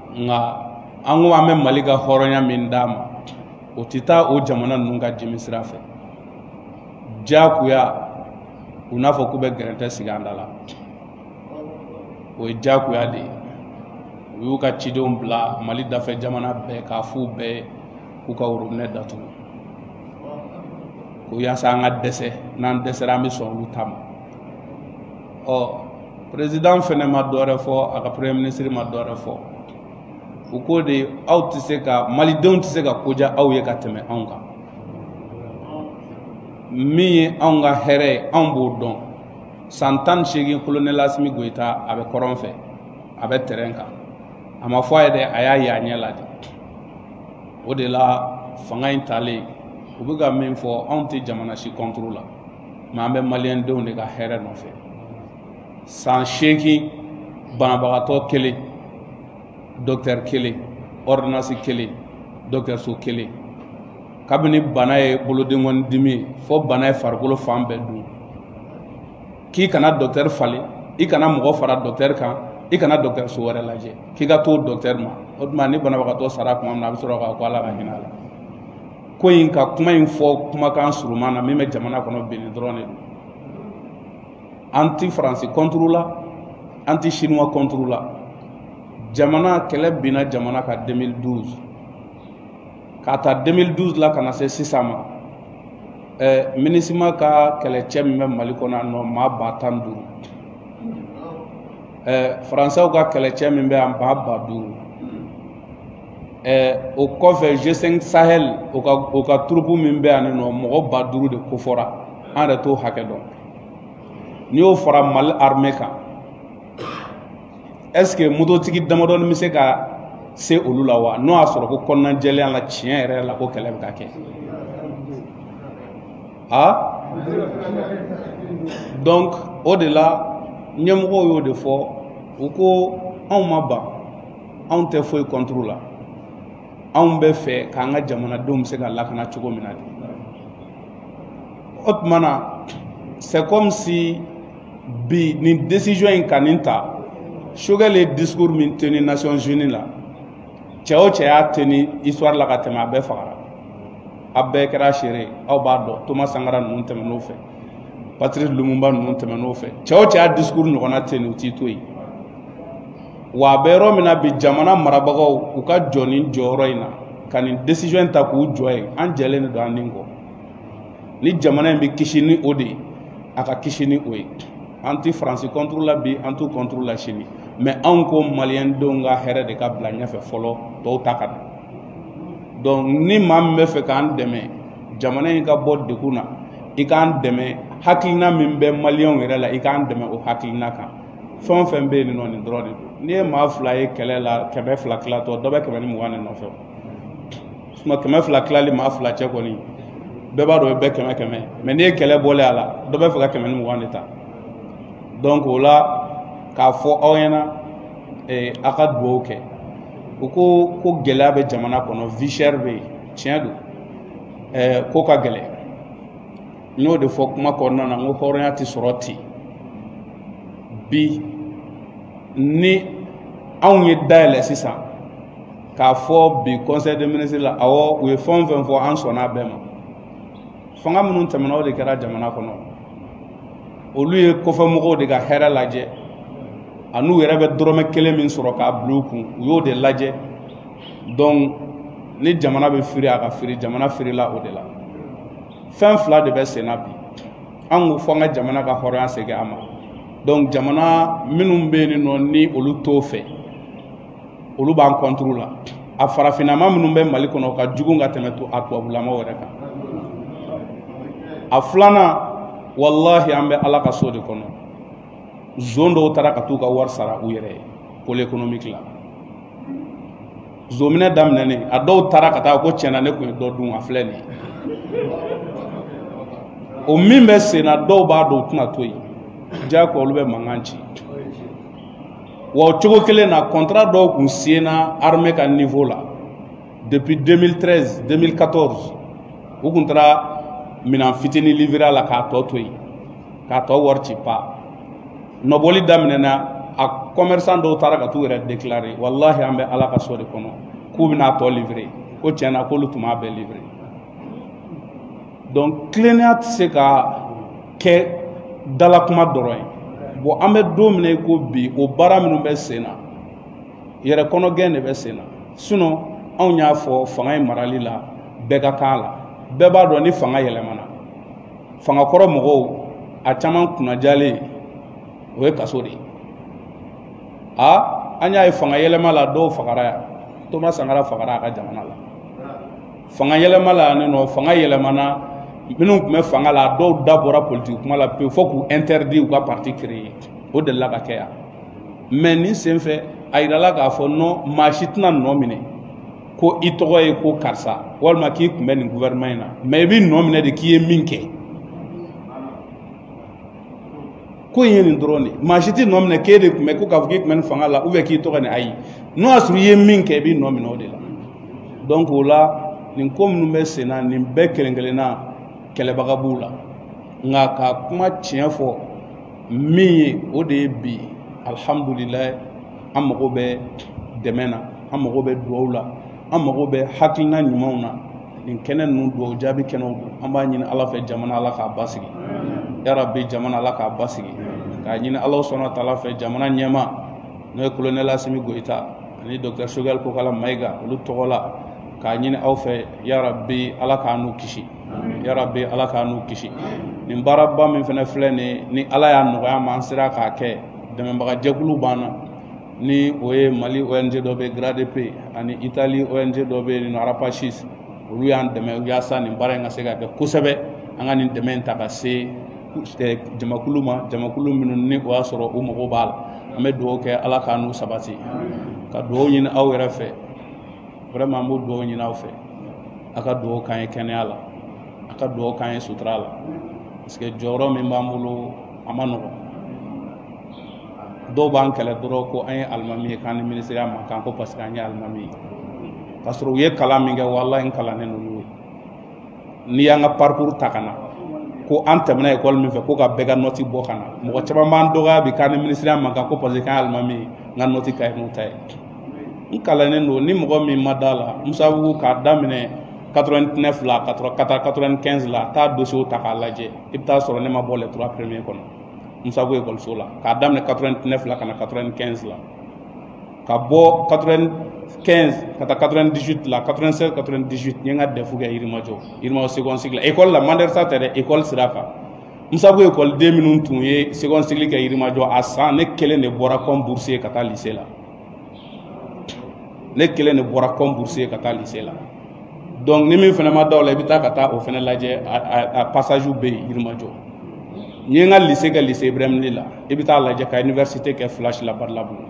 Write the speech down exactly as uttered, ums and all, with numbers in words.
nga an ko an bɛ Mali ka hɔrɔnya min d'a ma o tɛ taa o jamana ninnu ka jimi sira fɛ jagoya u n'a fɔ k'u bɛ gɛrɛntɛ sigi an da la o ye jagoya de ye u y'u ka cidenw bila Mali dafɛ jamana bɛɛ k'a f'u bɛɛ k'u ka worobinɛ datugu ko yaasa an ka dɛsɛ n'an dɛsɛra an bɛ sɔn olu ta ma ɔ président fɛnɛ ma dɔwɛrɛ fɔ a ka premier ministre ma dɔwɛrɛ fɔ u ko de aw tɛ se ka malidenw tɛ se ka koja aw ye ka tɛmɛ anw kan min ye anw ka hɛrɛ ye anw b'o dɔn san tan ni seegin colonel Asimi Goyita a bɛ kɔrɔn fɛ a bɛ terrain kan a ma fɔ a ye dɛ a y'a ye a ɲɛ la de o de la fanga in talen u bɛ ka min fɔ anw tɛ jamana si contre la mais an bɛ maliyɛn denw de ka hɛrɛ nɔfɛ san seegin banabagatɔ kelen docteur kelen ordonnance kelen docteurso kelen kabini bana ye bolodenkɔni dimi fo bana ye farikolo fan bɛɛ dun k'i kana docteur falen i kana mɔgɔ fara docteur kan i kana docteurso wɛrɛ lajɛ k'i ka to docteur ma o tuma ni banabagatɔ sara tuma min na a bɛ sɔrɔ k'a ko Ala ka hinɛ a la ko in ka kuma in fɔ kumakan suruman na min bɛ jamana kɔnɔ binni dɔrɔn de don an ti Faransi contre la an ti Chinois contre la jamana kɛlɛ binna jamana ka deux mille douze k'a ta deux mille douze la ka na se sisan ma ɛɛ MINUSMA ka kɛlɛcɛ min bɛ Mali kɔnɔ yan nɔ maa ba tan ni duuru ɛɛ Faransɛw ka kɛlɛcɛ min bɛ yan maa ba duuru ɛɛ o kɔfɛ G cinq Sahel o ka o ka troupe min bɛ yan nɔ mɔgɔ ba duuru de kofɔra an yɛrɛ t'o hakɛ dɔn n'i y'o fara Mali armée kan est ce que mototigi damadɔni bɛ se ka se olu la wa n'o y'a sɔrɔ ko kɔnɔna jɛlenya la tiɲɛ yɛrɛ la ko kɛlɛ bɛ ka kɛ ah donc o de la ɲɛmɔgɔw y'o de fɔ u ko anw ma ban anw tɛ foyi contre la anw bɛ fɛ k'an ka jamanadenw bɛ se ka lakana cogo min na de o tuma na c'est comme si bi nin décision in ka nin ta Choguel ye discours min tenu Nations Unies la cɛ o cɛ y'a tenu histoire la ka tɛmɛ a bɛɛ fagara a bɛɛ kɛra seere aw b'a dɔn Thomas Sankara ninnu tɛmɛn'o fɛ Patrice Lumumba ninnu tɛmɛn'o fɛ cɛ o cɛ y'a discours ɲɔgɔnna tenu u t'i to yen wa a bɛ yɔrɔ min na bi jamana marabagaw u ka jɔ nin jɔyɔrɔ in na ka nin décision in ta k'u jɔ yen an jɛlen de don an nin kɔ ni jamana in bɛ kisi ni o de ye a ka kisi ni o ye an ti Faransi contre la bi an t'u contre la sini mais anw ko maliyɛn denw ka hɛrɛ de ka bila ɲɛfɛ fɔlɔ tɔw ta ka don donc ni maa min bɛ fɛ k'an dɛmɛ jamana in ka bɔ degun na i k'an dɛmɛ hakilina min bɛ maliyɛnw yɛrɛ la i k'an dɛmɛ o hakilina kan fɛn o fɛn bɛ yen nɔ nin dɔrɔn de don n'i ye maa fila ye kɛlɛ la kɛmɛ fila tilatɔ dɔ bɛ kɛmɛ ni mugan de nɔfɛ suma kɛmɛ fila tilali maa fila cɛ kɔni bɛɛ b'a dɔn o ye bɛɛ kɛmɛ kɛmɛ mais n'i ye kɛlɛ bɔlen a la dɔ bɛ fɛ ka kɛmɛ ni mugan de ta donc o la k'a fɔ aw ɲɛna eh, a ka dugawu kɛ u ko ko gɛlɛya bɛ jamana kɔnɔ vie chère bɛ yen tiɲɛ don eh, ko ka gɛlɛ n y'o de fɔ kuma kɔnɔna na n ko hɔrɔnya tɛ sɔrɔ ten bi ni anw ye dayɛlɛ sisan k'a fɔ bi conseil des ministres la awɔ u ye fɛn o fɛn fɔ an sɔnna bɛɛ ma fanga minnu tɛmɛna o de kɛra jamana kɔnɔ olu ye kɔfɛmɔgɔw de ka hɛrɛ lajɛ ani u yɛrɛ bɛ dɔrɔmɛ kelen min sɔrɔ k'a bila u kun u y'o de lajɛ donc ni jamana bɛ firi a ka firi jamana firila o de la fɛn fila de bɛ sen na bi an ko fɔ an ka jamana ka hɔrɔnya segin a ma donc jamana minnu bɛ yen nɔ ni olu t'o fɛ olu b'an contre la a farafinnama minnu bɛ Mali kɔnɔ ka jugu ka tɛmɛ a tubabulamaw yɛrɛ kan a filanan wallahi an bɛ Ala ka so de kɔnɔ zone dɔw taara ka t'u ka wari sara u yɛrɛ ye pôle économique la zominɛ daminɛnen a dɔw taara ka taa ko tiɲɛna ne tun ye dɔ dun a filɛ nin ye o min bɛ sen na dɔw b'a dɔn u tɛna to yen diyagoya olu bɛ mankan ci wa o cogo kelen na contrat dɔw kun signé armée ka niveau la depuis deux mille treize deux mille quatorze u kun taara minan fitinin livrer la k'a tɔ to yen k'a tɔ wari ci pa nɔbɔli daminɛna a commerçant dɔw taara ka t'u yɛrɛ déclarer wallahi an bɛ ala ka so de kɔnɔ k'u bɛna tɔ livrer ko tiɲɛna k'olu tun b'a bɛɛ livrer donc tilennenya tɛ se ka kɛ dalakuma dɔrɔn ye bon an bɛ don min na i ko bi o baara minnu bɛ sen na yɛrɛ kɔnɔgɛn de bɛ sen na sinon anw y'a fɔ fanga in marali la bɛɛ ka kan la bɛɛ b'a dɔn ni fanga yɛlɛmana fangakɔrɔ mɔgɔw a caman kunnajalen o ye kaso de ye a an y'a ye fanga yɛlɛma la dɔw fagara yan Thomas Sankara fagara a ka jamana la fanga yɛlɛma la ne nɔ fanga yɛlɛmana minnu tun bɛ fanga la dɔw da bɔra politique kuma la pewu fo k'u interdit u ka parti créer o delila ka kɛ yan mais nin senfɛ a yirala k'a fɔ non maa si tɛna nɔ minɛ ko i tɔgɔ ye ko karisa walima k'i tun bɛ nin gouvernement in na mais i bɛ nɔ minɛ de k'i ye min kɛ ko in ye nin dɔrɔn de maa si tɛ nɔ minɛ k'e de tun bɛ ko k'a fɔ k'i tun bɛ nin fanga la ou bien k'i tɔgɔ nin ayi n'o y'a sɔrɔ i ye min kɛ i bɛ nɔ minɛ o de la donc o la nin ko minnu bɛ sen na nin bɛɛ kelen kelenna kɛlɛbaga b'u la nka ka kuma tiɲɛ fɔ min ye o de ye bi alhamdulilayi an mago bɛ dɛmɛ na an mago bɛ dugawu la an mago bɛ hakilina ɲumanw na nin kɛnɛ ninnu dugawu jaabi kɛnɛw don an b'a ɲini ala fɛ jamana ala k'a basigi yarabi jamana ala k'a basigi k'a ɲini ala sɔnna taala fɛ jamana ɲɛma n'o ye colonel Asimi Goyita ani docteur Choguel Kokala Mayiga olu tɔgɔ la k'a ɲini aw fɛ yarabi ala k'a n'u kisi yarabi ala k'a n'u kisi nin baaraba min fana filɛ nin ni ala y'a nɔgɔya ma an sera k'a kɛ dɛmɛbaga jɛkulu b'an na ni o ye Mali O N G dɔ bɛ G R A D P ani Italie O N G dɔ bɛ yen Arapachis olu y'an dɛmɛ yaasa nin baara in ka se ka kɛ kosɛbɛ an ka nin dɛmɛ in ta ka se jamakulu ma jamakulu minnu ni o y'a sɔrɔ u mago b'a la an bɛ dugawu kɛ ala k'a n'u sabati ka dugawu ɲini aw yɛrɛ fɛ vraiment an b'o dugawu ɲini aw fɛ a ka dugawu k'an ye kɛnɛya la a ka dugawu k'an ye sutura la parce que jɔyɔrɔ min b'an bolo a ma nɔgɔn dɔw b'an kɛlɛ dɔrɔn ko an ye alimami ye k'an ni ministère ma kan ko parce que an ye alimami ye k'a sɔrɔ u ye kalan min kɛ walahi n kalannen don n'o ye n'i y'an ka parcours ta ka na ko an tɛmɛna école min fɛ ko ka bɛɛ ka note bɔ ka na mɔgɔ caman b'an dɔgɔya bi k'an ni ministère ma kan ko parce que k'an ye alimami ye n ka note ka ɲi n'u ta ye n kalannen don ni mɔgɔ min ma da la Musa Bugu k'a daminɛ quatre-vingt-neuf la quatre-vingt-quinze la taa dossier ta k'a lajɛ i bɛ taa sɔrɔ ne ma bɔ les trois premiers kɔnɔ Musa Bugu école la k'a daminɛ quatre-vingt-neuf la ka na quatre-vingt-quinze la ka bɔ quatre-vingt-quinze ka taa quatre-vingt-dix-huit la quatre-vingt-seize quatre-vingt-dix-huit n ye n ka defu kɛ Yirimajɔ Yirimajɔ seconde cycle la école la Mandersa tɛ dɛ école sira kan Musa Bugu école den minnu tun ye seconde cycle kɛ Yirimajɔ a san ne kelen de bɔra comme boursier ka taa lycée la ne kelen de bɔra comme boursier ka taa lycée la donc ni min fana ma da o la i bɛ taa ka taa o fana lajɛ a passage bɛ yen Yirimajɔ n ye n ka lycée kɛ lycée Ibrahim Ly la i bɛ taa lajɛ ka université kɛ Flash la Badalabugu